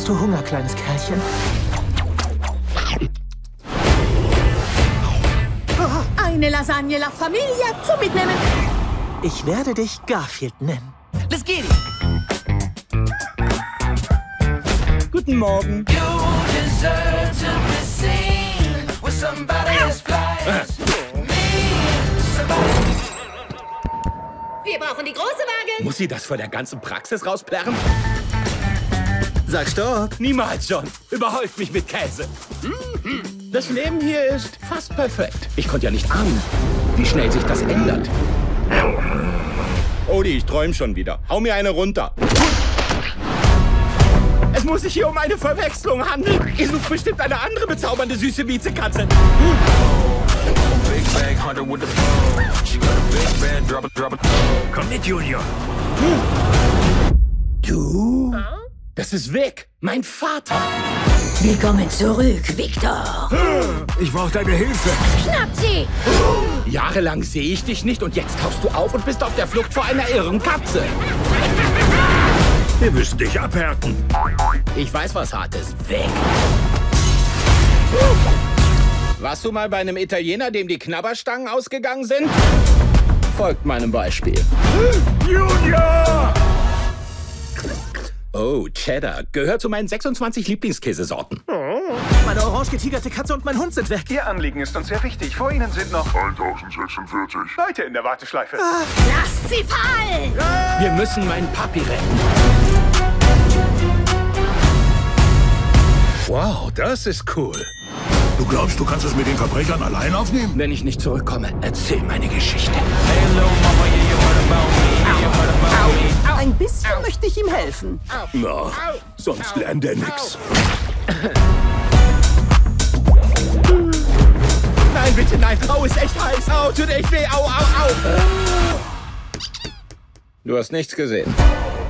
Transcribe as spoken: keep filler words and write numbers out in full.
Hast du Hunger, kleines Kerlchen? Eine Lasagne La Familia zum Mitnehmen. Ich werde dich Garfield nennen. Let's get it. Guten Morgen. Wir brauchen die große Waage. Muss sie das vor der ganzen Praxis rausplärren? Sag Stopp. Niemals, John. Überhäuft mich mit Käse. Das Leben hier ist fast perfekt. Ich konnte ja nicht ahnen, wie schnell sich das ändert. Odie, ich träum schon wieder. Hau mir eine runter. Es muss sich hier um eine Verwechslung handeln. Ihr sucht bestimmt eine andere bezaubernde, süße Vizekatze. Komm mit, Junior. Du? Das ist Vic, mein Vater. Willkommen zurück, Victor. Ich brauche deine Hilfe. Schnappt sie! Jahrelang sehe ich dich nicht und jetzt tauchst du auf und bist auf der Flucht vor einer irren Katze. Wir müssen dich abhärten. Ich weiß, was hart ist. Weg. Warst du mal bei einem Italiener, dem die Knabberstangen ausgegangen sind? Folgt meinem Beispiel. Junior! Oh, Cheddar. Gehört zu meinen sechsundzwanzig Lieblingskäsesorten. Meine orange getigerte Katze und mein Hund sind weg. Ihr Anliegen ist uns sehr wichtig. Vor Ihnen sind noch tausendsechsundvierzig. Leute in der Warteschleife. Lasst sie fallen! Wir müssen meinen Papi retten. Wow, das ist cool. Du glaubst, du kannst es mit den Verbrechern allein aufnehmen? Wenn ich nicht zurückkomme, erzähl meine Geschichte. Ein bisschen möchte ich ihm helfen. Na, sonst lernt er nix. Nein, bitte, nein. Au, ist echt heiß. Au, tut echt weh. Au, au, au. Du hast nichts gesehen.